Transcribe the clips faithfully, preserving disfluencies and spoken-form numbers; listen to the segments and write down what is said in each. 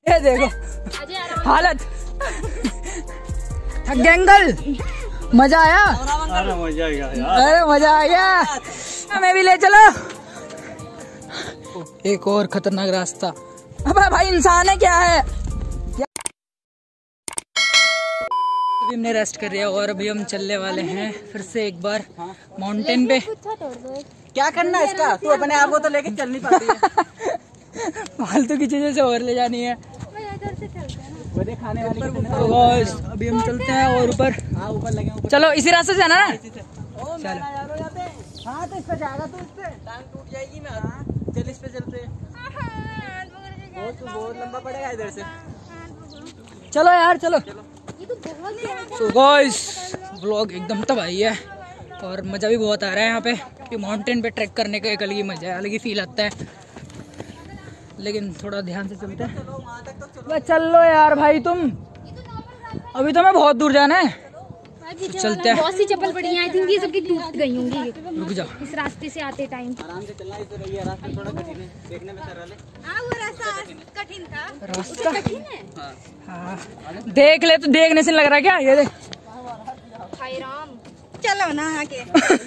ये देखो हालत। गैंगल मजा आया? अरे मजा आएगा यार। अरे मजा आ गया। हमें भी ले चलो। एक और खतरनाक रास्ता। अब भाई इंसान है क्या है? अभी हमने रेस्ट कर लिया और अभी हम चलने वाले हैं फिर से एक बार माउंटेन पे। क्या करना है इसका? तू अपने आप को तो लेके चल नहीं पाती है। फालतू की चीजें से और ले जानी है। खाने वाली तो बस अभी हम चलते हैं और ऊपर। हाँ ऊपर लगे ऊपर। चलो इसी रास्ते से जाना ना। चलो। हाँ तो इस पे जाएगा तू, इस पे टांग टूट जाएगी ना। चल इस पे चलते हैं। बहुत बहुत लंबा पड़ेगा इधर से। चलो यार चलो। तो गाइस व्लॉग एकदम तबाही है और मजा भी बहुत आ रहा है यहाँ पे कि माउंटेन पे ट्रैक करने का एक अलग ही मजा है, अलग ही फील आता है। लेकिन थोड़ा ध्यान से चलते हैं। बस चल लो यार भाई तुम, अभी तो मैं बहुत दूर जाना है। चलते हैं। बहुत सी चप्पल पड़ी हैं, आई थिंक ये सबकी टूट गई होंगी। रुक जाओ। इस रास्ते से आते टाइम आराम से चलना। इस ये रास्ता थोड़ा कठिन है देखने में सरल है। हाँ वो रास्ता कठिन था। रास्ता कठिन है। हाँ देख ले तो देखने से लग रहा है क्या? ये देख। हाय राम चलो ना आके।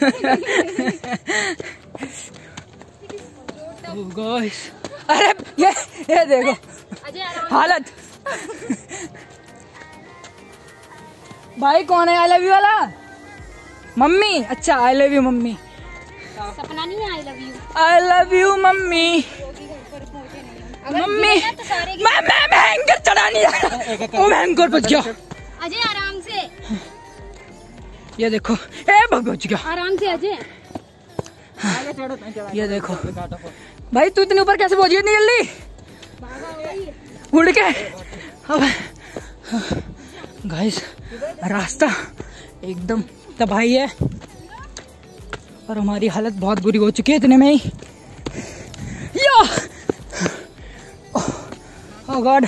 oh guys, अरे ये ये देखो हालत। भाई कौन है आई लव यू वाला? मम्मी। अच्छा आई लव यू मम्मी। सपना नहीं है I love you. I love you mummy. Mummy मैं मैं मैं एंकर चढ़ा नहीं जा रहा। ओ मैं एंकर पहुंच गया। अजय आराम से। ये देखो ए भगोच गया। आराम से अजय। ये देखो भाई तू इतने ऊपर कैसे पहुंच गई इतनी जल्दी? उड़ के। अब गाइस रास्ता एकदम तबाही है और हमारी हालत बहुत बुरी हो चुकी है इतने में ही। Yo oh god.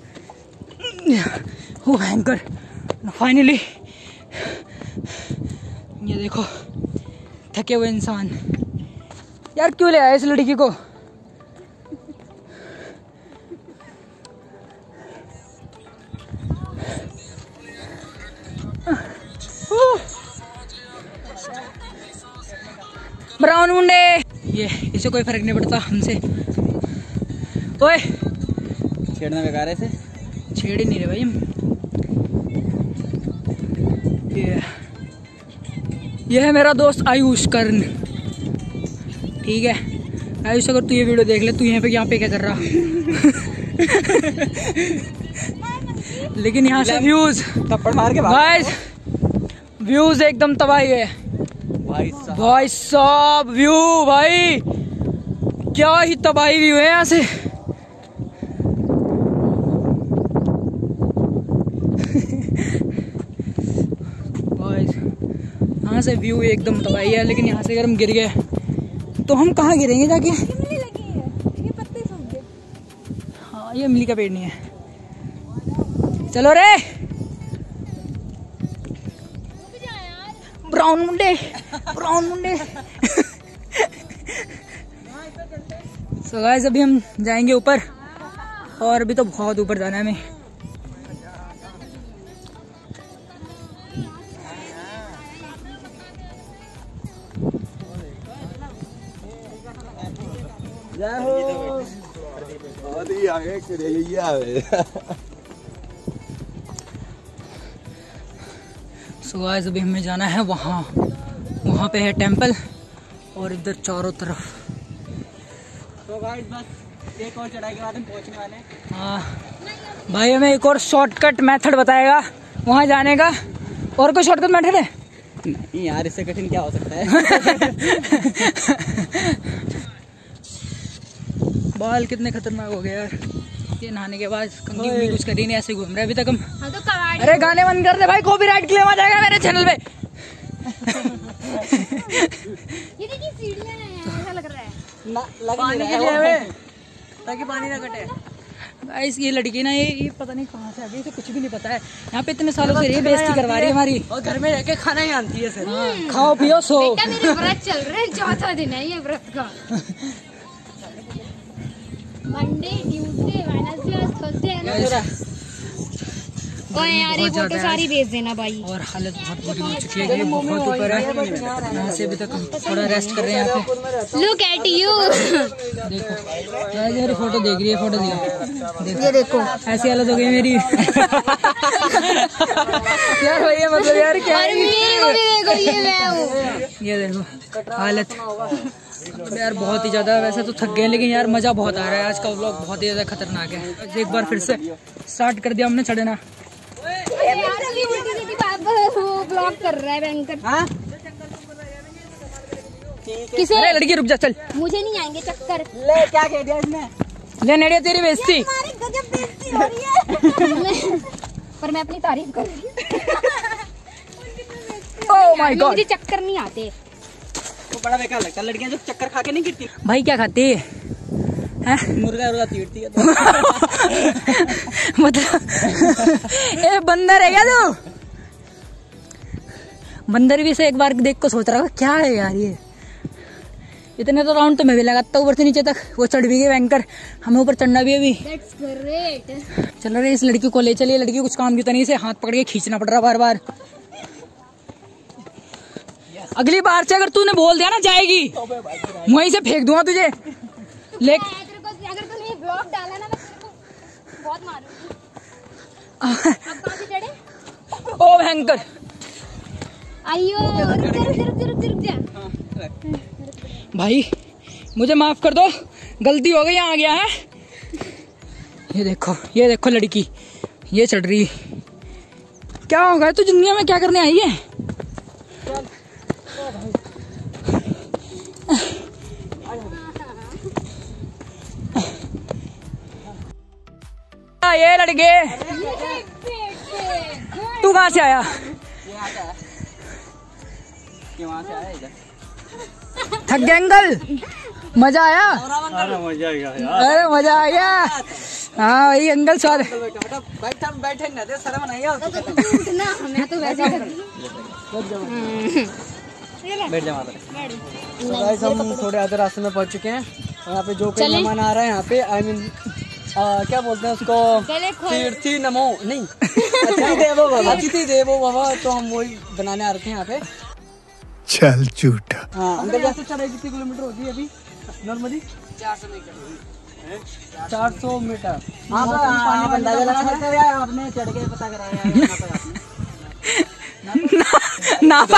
Oh anchor finally. ये देखो थके हुए इंसान। यार क्यों ले आया इस लड़की को? ब्राउन मुंडे। ये इसे कोई फर्क नहीं पड़ता हमसे। ओए छेड़ना बेकार है इसे। छेड़ ही नहीं रहे भाई हम। ये ये है मेरा दोस्त आयुष कर्ण। ठीक है आयुष, अगर तू ये वीडियो देख ले, तू यहाँ पे यहाँ पे क्या कर रहा? लेकिन यहाँ से व्यूज थप्पड़ मार के गाइस व्यूज एकदम तबाही है भाई साहब। भाई साहब व्यू भाई क्या ही तबाही व्यू है यहाँ से। यहाँ से व्यू एकदम तबाही है, लेकिन यहाँ से अगर हम गिर गए तो हम कहाँ गिरेंगे जाके? इमली लगी है, ये पत्ते सूख गए। हाँ ये इमली का पेड़ नहीं है। चलो रे ब्राउन मुंडे, ब्राउन मुंडे। सो गाइस अभी हम जाएंगे ऊपर और अभी तो बहुत ऊपर जाना है हमें। सो गाइस अभी हमें जाना है वहाँ, वहाँ पे है टेंपल और इधर चारों तरफ। तो गाइस बस एक और चढ़ाई के बाद हम पहुँचने वाले हैं। हाँ भाई हमें एक और शॉर्टकट मेथड बताएगा वहाँ जाने का। और कोई शॉर्टकट मेथड है? नहीं यार इससे कठिन क्या हो सकता है। बाल कितने खतरनाक हो गए यार। ये नहाने के बाद कंघी भी कुछ करी नहीं, ऐसे घूम रहे अभी तक हम। हाँ तो कबाड़ी। अरे गाने बंद कर दे भाई, कॉपीराइट क्लेम आ जाएगा मेरे चैनल पे। ये देखिए सीढ़ियाँ हैं, ऐसा लग रहा है। ना लग पानी नहीं के रहा लिए है हमें। ताकि पानी ना कटे। गाइस ये लड़की ना ये ये पता नहीं कहाँ से आ गई, इसे कुछ भी नहीं पता है। यहाँ पे इतने सालों से ये बेइज्जती करवा रही है हमारी। और घर में रहके खाना ही आती है सर। हाँ, खाओ पियो सो। बेटा मेरे व्रत चल रहे हैं, चौथा दिन है ये व्रत का। मंडे, ट्यूसडे, वेडनेसडे, थर्सडे है ना। ओए यार ये फोटो सारी भेज देना भाई। और हालत बहुत बुरी हो चुकी है, बहुत ऊपर है, यहाँ से अभी तक हम थोड़ा रेस्ट कर रहे हैं यहाँ पे। Look at you. देखो मेरी फोटो देख रही है, फोटो दिखा। ये देखो ऐसी हालत हो गई मेरी। यार भैया मतलब यार क्या और मेरे को भी देखो, ये मैं हूँ। ये देखो हालत यार बहुत ही ज्यादा। वैसे तो थक गए लेकिन यार मजा बहुत आ रहा है। आज का व्लॉग बहुत ही ज्यादा खतरनाक है। एक बार फिर से स्टार्ट कर दिया हमने चढ़ना। ब्लॉग कर रहा है बैंकर। हाँ? किसे? अरे लड़की रुक जा, चल। मुझे नहीं आएंगे चक्कर। ले क्या कह दिया इसने? ले नेड़िया तेरी बेइज्जती। तुम्हारी गजब बेइज्जती हो रही है। पर मैं अपनी तारीफ कर रही हूँ। ओह माय गॉड, मुझे चक्कर नहीं आते। वो बड़ा बेकार लगता है, लड़कियां जो चक्कर खा के नहीं गिरती। भाई क्या खाती है? मुर्गा मुर्गा तीरती है तो। मतलब ए बंदर है क्या तू? बंदर भी से एक बार देख को सोच रहा है क्या है यार ये। इतने तो राउंड तो मैं भी लगाता ऊपर से नीचे तक। वो चढ़ भी गई बैंकर, हमें ऊपर चढ़ना भी अभी। That's great. चल रहे इस लड़की को ले चलिए। लड़की कुछ काम की तो नहीं, से हाथ पकड़ के खींचना पड़ रहा बार बार। अगली बार से अगर तूने बोल दिया ना जाएगी, वहीं से फेंक दूंगा तुझे। ले अगर तूने ये ब्लॉग डाला ना मैं तेरे को बहुत मारूंगी। अब कहाँ से चढ़े? ओ भयंकर। आइयो रुक जा रुक जा रुक जा रुक जा रुक जा। भाई मुझे माफ कर दो, गलती हो गई, आ गया है। ये देखो ये देखो लड़की ये चढ़ रही। क्या होगा तू दुनिया में क्या करने आई है? ये लड़के तू कहाँ से आया? वहाँ से आया इधर। थक गए अंकल? मजा आया? अरे मजा आएगा यार। अरे मजा आ गया। हाँ भाई अंकल स्वाद। बैठा बैठे ना दे, शर्म नहीं है। ना मैं तो वैसे कर रही हूँ। बैठ जा। तो गाइस हम थोड़े आधे रास्ते में पहुंच चुके हैं। यहाँ पे जो कोई मेहमान आ रहा है यहाँ पे, आई मीन क्या बोलते हैं उसको, तीर्थी नमो नहीं अतिथि देवो भव, अतिथि देवो भव। तो हम वही बनाने आ रखे हैं यहाँ पे। चल झूठा। हाँ अंदर यहाँ से चढ़ाई कितनी किलोमीटर होती है अभी नॉर्मली? चार सौ मीटर। चार सौ मीटर। हाँ तो पानी अंदाजा लगा सकते हो यार, आपने चढ़ के पता कराया नाप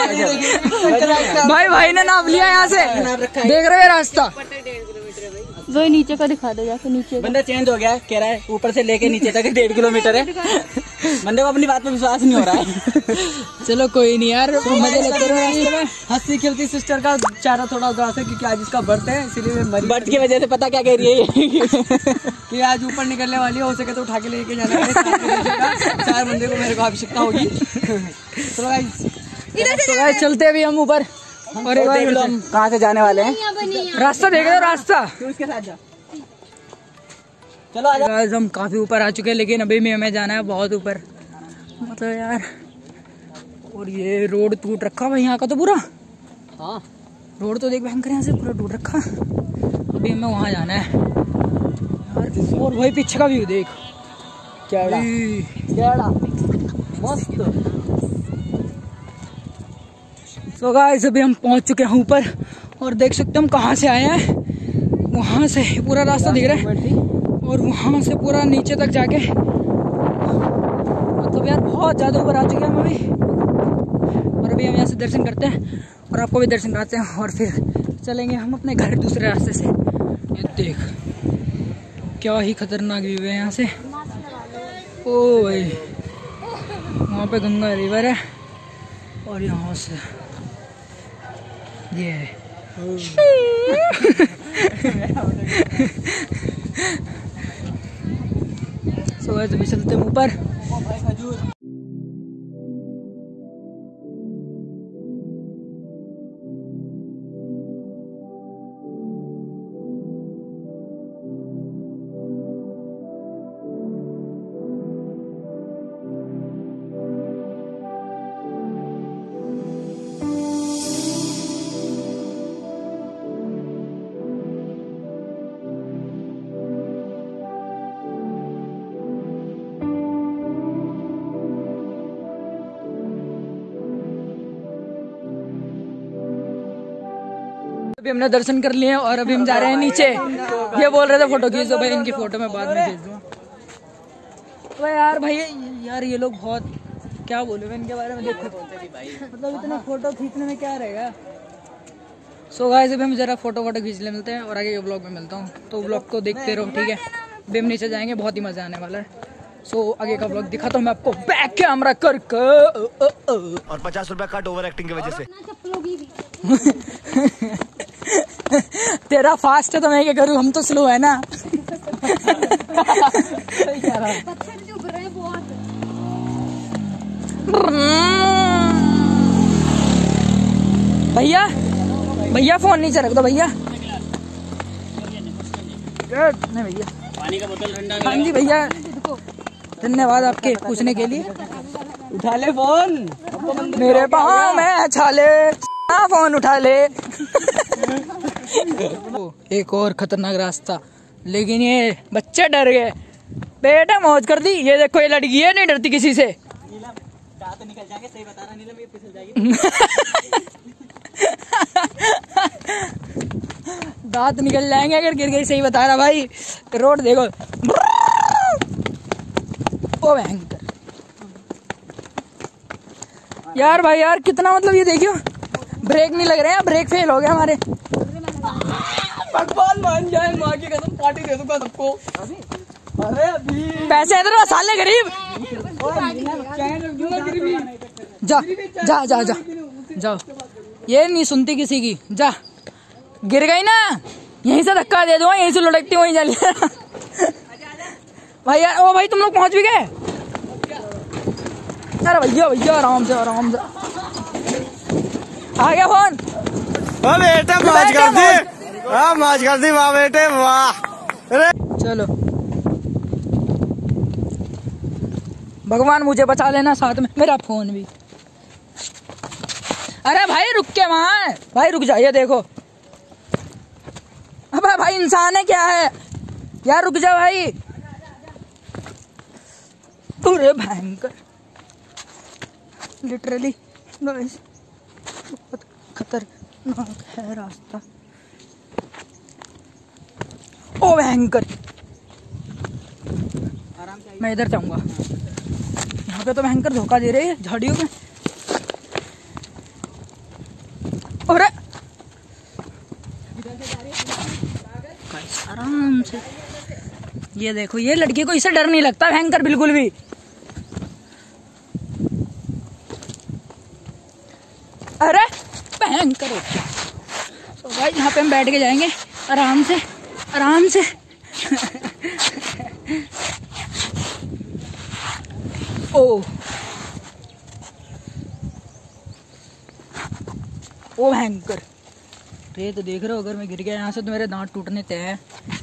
भाई भाई ने नाप लिया यहाँ से। देख रहे हो रास्ता? वो नीचे का दिखा दो, जाके नीचे। बंदा चेंज हो गया है, कह रहा है ऊपर से लेके नीचे तक डेढ़ किलोमीटर है। बंदे को अपनी बात पे विश्वास नहीं हो रहा है। चलो कोई नहीं यार, मजे लेते रहो रास्ते में। हंसती खेलती सिस्टर का चारा थोड़ा उदास है क्योंकि आज इसका बर्थ है, इसीलिए बर्थ की वजह से पता क्या कह रही है कि आज ऊपर निकलने वाली है, हो सके तो उठा के लेके जाना है। चार बंदे को मेरे को आवश्यकता होगी। चलो गाइस तो गाइस चलते भी हम ऊपर। और एक बार हम कहाँ से जाने वाले हैं, रास्ता देख रहे हो? रास्ता तू इसके साथ जा। चलो आजा। गाइस हम काफी ऊपर आ चुके हैं लेकिन अभी भी हमें जाना है बहुत ऊपर, मतलब यार। और ये रोड टूट रखा भाई यहाँ का तो पूरा। हाँ रोड तो देख भयंकर, यहाँ से पूरा टूट रखा। अभी हमें वहाँ जाना है यार। और भाई पीछे का व्यू देख, क्या क्या मस्त। तो गाइस अभी हम पहुंच चुके हैं ऊपर और देख सकते हैं हम कहाँ से आए हैं। वहाँ से पूरा रास्ता दिख रहा है और वहाँ से पूरा नीचे तक जाके, मतलब यार बहुत ज़्यादा ऊपर आ चुके हैं हम अभी। और अभी हम यहाँ से दर्शन करते हैं और आपको भी दर्शन कराते हैं और फिर चलेंगे हम अपने घर दूसरे रास्ते से। ये देख क्या ही खतरनाक व्यू है यहाँ से। ओ भाई वहाँ पे गंगा रिवर है और यहाँ से ये है। सो so, अभी चलते हैं ऊपर। अभी हमने दर्शन कर लिए और अभी हम जा रहे हैं नीचे। ये बोल रहे थे फोटो खींच दो भाई, इनकी फोटो मैं बाद में खींच दूंगा। तो यार भाई यार ये लोग बहुत क्या बोलूं मैं इनके बारे में, देखो मतलब इतना फोटो खींचने में क्या रहेगा। सो गाइस अभी हम जरा फोटो वोटो खींच ले, मिलते हैं और आगे के ब्लॉग में मिलता हूँ। तो ब्लॉग को देखते रहो, ठीक है। अभी हम नीचे जाएंगे, बहुत ही मजा आने वाला है। सो so, आगे का ब्लॉग दिखाता हूँ मैं आपको बैक कैमरा कर और पचास रुपया कट ओवर एक्टिंग की वजह से। तेरा फास्ट है तो मैं क्या करूँ, हम तो स्लो है ना। भैया भैया फोन नीचे रख दो भैया। नहीं भैया पानी का बोतल ठंडा। हाँ जी भैया, धन्यवाद आपके पूछने के लिए। उठा ले फोन, मेरे पाँव में छाले, फोन उठा ले। एक और खतरनाक रास्ता, लेकिन ये बच्चे डर गए। बेटा मौज कर दी। ये देखो ये लड़की है, नहीं डरती किसी से। दांत निकल जाएंगे, सही बता रहा नीलम, ये फिसल जाएगी। दांत निकल जाएंगे अगर गिर गई, सही बता रहा भाई। रोड देखो, ओ भयंकर यार भाई यार कितना मतलब, ये देखियो ब्रेक नहीं लग रहे हैं, ब्रेक फेल हो गया हमारे। भगवान मान जाए, माँ की कसम पार्टी दे दूंगा सबको। अरे अभी पैसे इधर साले गरीब। जा जा जा जा जाओ, ये नहीं सुनती किसी की। जा, गिर गई ना, यहीं से धक्का दे दूंगा, यहीं से लुढ़कती वहीं जा लिया। भाई यार, ओ भाई तुम लोग पहुंच भी गए? अरे भैया भैया आराम से आराम से। आ गया फोन। वाह बेटे मौज कर दी, वाह मौज कर दी, वाह बेटे वाह। चलो भगवान मुझे बचा लेना, साथ में मेरा फोन भी। अरे भाई रुक के वहां, भाई रुक जाइए, देखो अबे भाई इंसान है क्या है यार, रुक जा भाई। अरे भयंकर लिटरली बहुत खतरनाक है रास्ता। ओ भयंकर, मैं इधर जाऊंगा। यहाँ पे तो भयंकर धोखा दे रही है झाड़ियों में। अरे आराम से, ये देखो ये लड़की को इससे डर नहीं लगता भयंकर बिल्कुल भी। अरे भयंकर हो गया। तो भाई यहाँ पे हम बैठ के जाएंगे आराम से आराम से। ओ ओ भयंकर, ये तो देख रहे हो, अगर मैं गिर गया यहाँ से तो मेरे दांत टूटने तय है।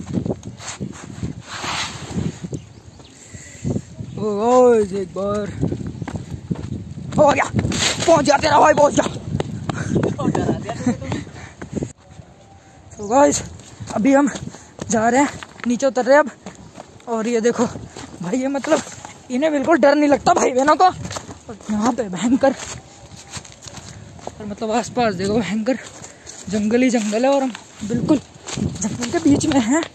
ओ एक बार हो गया, पहुंच गया तेरा भाई, पहुंच गया। तो गाइस अभी हम जा रहे हैं, नीचे उतर रहे हैं अब। और ये देखो भाई, ये मतलब इन्हें बिल्कुल डर नहीं लगता भाई बहनों को। और यहाँ पे भयंकर, और मतलब आसपास देखो भयंकर जंगल ही जंगल है, और हम बिल्कुल जंगल के बीच में हैं।